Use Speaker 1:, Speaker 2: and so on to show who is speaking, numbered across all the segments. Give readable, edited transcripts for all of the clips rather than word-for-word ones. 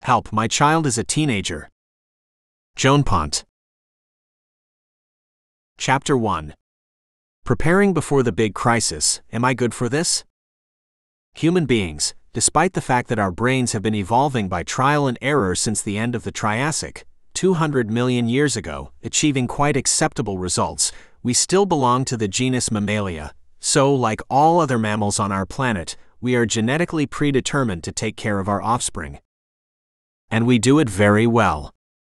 Speaker 1: Help, my child is a teenager. JOAN PONT. Chapter 1. Preparing before the big crisis. Am I good for this? Human beings, despite the fact that our brains have been evolving by trial and error since the end of the Triassic, 200 million years ago, achieving quite acceptable results, we still belong to the genus Mammalia. So, like all other mammals on our planet, we are genetically predetermined to take care of our offspring. And we do it very well.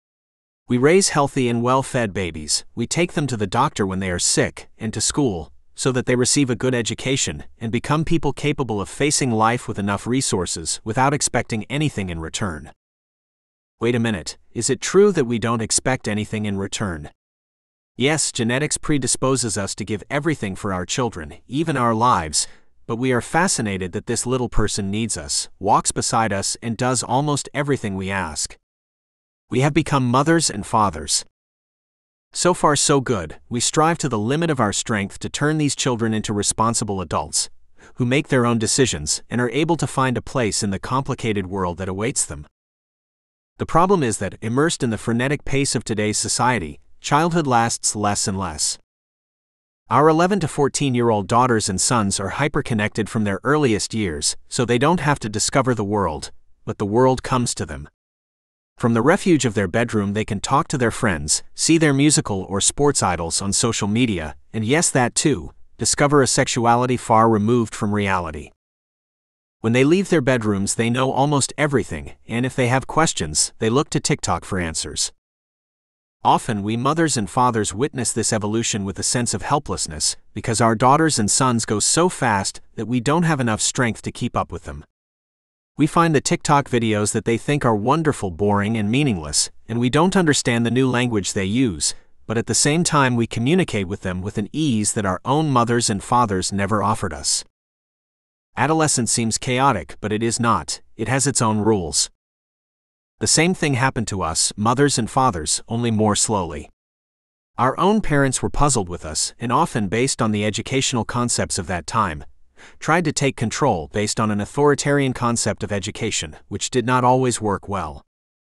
Speaker 1: We raise healthy and well-fed babies, we take them to the doctor when they are sick, and to school, so that they receive a good education, and become people capable of facing life with enough resources without expecting anything in return. Wait a minute, is it true that we don't expect anything in return? Yes, genetics predisposes us to give everything for our children, even our lives, but we are fascinated that this little person needs us, walks beside us, and does almost everything we ask. We have become mothers and fathers. So far so good, we strive to the limit of our strength to turn these children into responsible adults, who make their own decisions and are able to find a place in the complicated world that awaits them. The problem is that, immersed in the frenetic pace of today's society, childhood lasts less and less. Our 11 to 14-year-old daughters and sons are hyperconnected from their earliest years, so they don't have to discover the world, but the world comes to them. From the refuge of their bedroom they can talk to their friends, see their musical or sports idols on social media, and yes, that too, discover a sexuality far removed from reality. When they leave their bedrooms they know almost everything, and if they have questions, they look to TikTok for answers. Often we mothers and fathers witness this evolution with a sense of helplessness, because our daughters and sons go so fast that we don't have enough strength to keep up with them. We find the TikTok videos that they think are wonderful boring and meaningless, and we don't understand the new language they use, but at the same time we communicate with them with an ease that our own mothers and fathers never offered us. Adolescence seems chaotic, but it is not. It has its own rules. The same thing happened to us, mothers and fathers, only more slowly. Our own parents were puzzled with us, and often based on the educational concepts of that time, tried to take control based on an authoritarian concept of education, which did not always work well.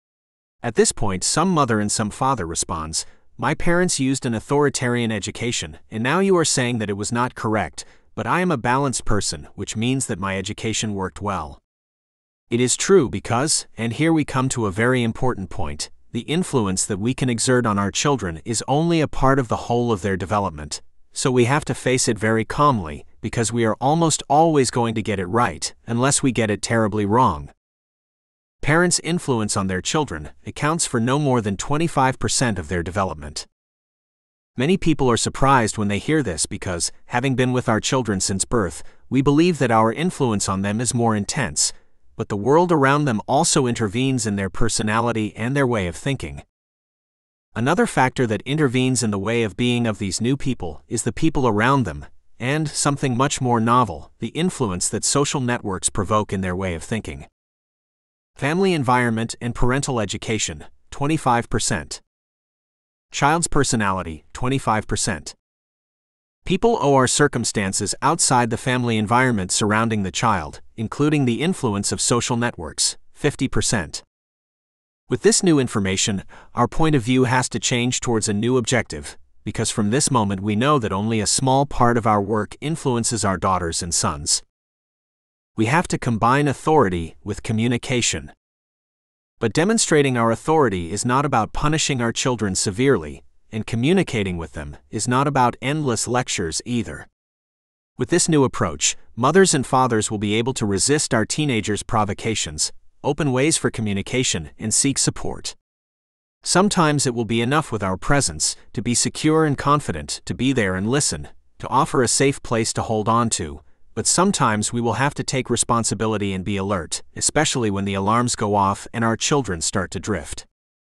Speaker 1: At this point, some mother and some father responds, "My parents used an authoritarian education, and now you are saying that it was not correct, but I am a balanced person, which means that my education worked well." It is true because, and here we come to a very important point, the influence that we can exert on our children is only a part of the whole of their development, so we have to face it very calmly, because we are almost always going to get it right, unless we get it terribly wrong. Parents' influence on their children accounts for no more than 25% of their development. Many people are surprised when they hear this because, having been with our children since birth, we believe that our influence on them is more intense, but the world around them also intervenes in their personality and their way of thinking. Another factor that intervenes in the way of being of these new people is the people around them, and, something much more novel, the influence that social networks provoke in their way of thinking. Family environment and parental education, 25%. Child's personality, 25%. People or circumstances outside the family environment surrounding the child, including the influence of social networks, 50%. With this new information, our point of view has to change towards a new objective, because from this moment we know that only a small part of our work influences our daughters and sons. We have to combine authority with communication. But demonstrating our authority is not about punishing our children severely, and communicating with them is not about endless lectures either. With this new approach, mothers and fathers will be able to resist our teenagers' provocations, open ways for communication, and seek support. Sometimes it will be enough with our presence, to be secure and confident, to be there and listen, to offer a safe place to hold on to, but sometimes we will have to take responsibility and be alert, especially when the alarms go off and our children start to drift.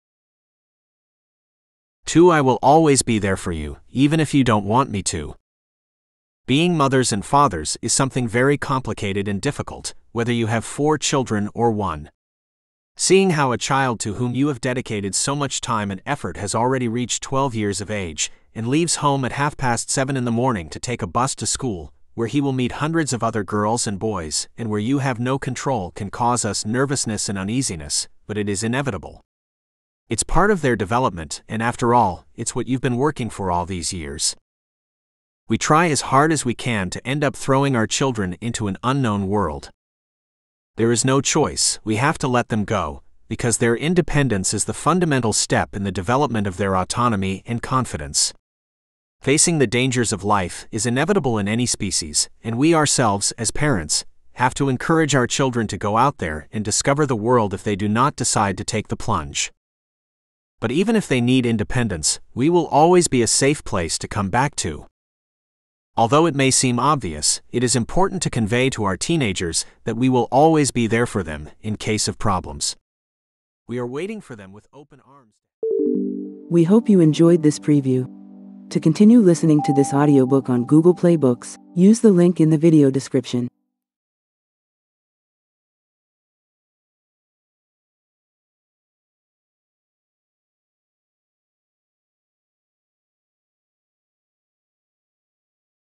Speaker 1: 2. I will always be there for you, even if you don't want me to. Being mothers and fathers is something very complicated and difficult, whether you have 4 children or 1. Seeing how a child to whom you have dedicated so much time and effort has already reached 12 years of age, and leaves home at 7:30 in the morning to take a bus to school, where he will meet hundreds of other girls and boys, and where you have no control can cause us nervousness and uneasiness, but it is inevitable. It's part of their development, and after all, it's what you've been working for all these years. We try as hard as we can to end up throwing our children into an unknown world. There is no choice, we have to let them go, because their independence is the fundamental step in the development of their autonomy and confidence. Facing the dangers of life is inevitable in any species, and we ourselves, as parents, have to encourage our children to go out there and discover the world if they do not decide to take the plunge. But even if they need independence, we will always be a safe place to come back to. Although it may seem obvious, it is important to convey to our teenagers that we will always be there for them in case of problems. We are waiting for them with open arms.
Speaker 2: We hope you enjoyed this preview. To continue listening to this audiobook on Google Play Books, use the link in the video description.